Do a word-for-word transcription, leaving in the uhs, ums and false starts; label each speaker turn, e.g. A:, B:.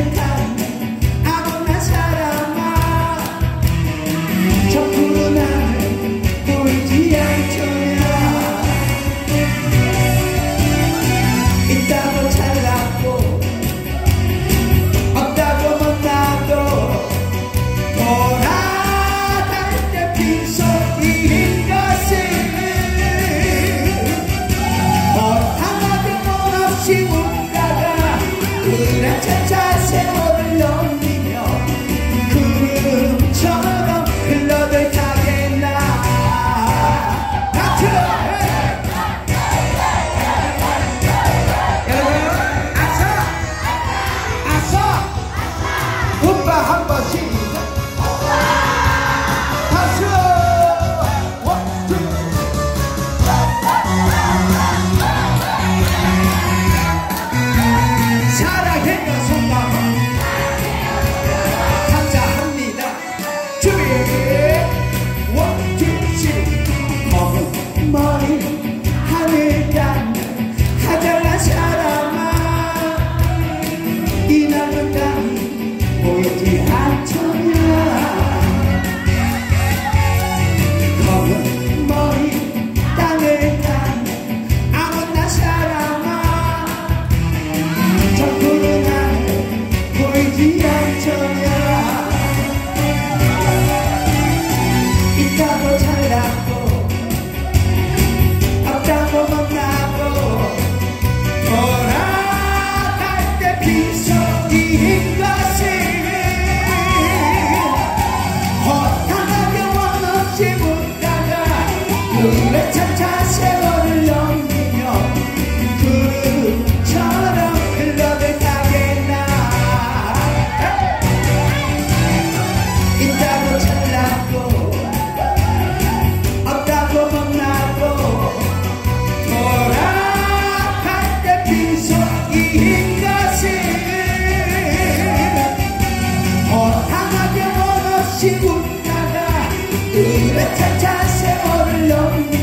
A: 차차 세월을 넘기며 구름처럼 흘러들 가겠나. 하트! 여러분 아싸! 아싸! 오빠 한 번씩 박수! 원, 투! 사랑해요 손담아 각자 합니다. 준비 원, 투, 쓰리. 검은 머리 하늘 닿는 하늘난 사람아, 이 넓은 땅이 보이지 않더냐. 검은 머리 땅을 닿는 아무나 사람아, 저 푸른 하늘 보이지 않더냐. 있다고 잘났고 없다고 못나고 돌아갈 때 빈손인 것을 허탄하게 원없이 묻다가 눈에 차차 세월을 넘기며 구름처럼 흘러들 가겠나. 있다고 잘났고 없다고 못나고 돌아갈 때 빈손인 것을 허탕하게 원없이 묻다가 눈에 차차 세월을 넘기며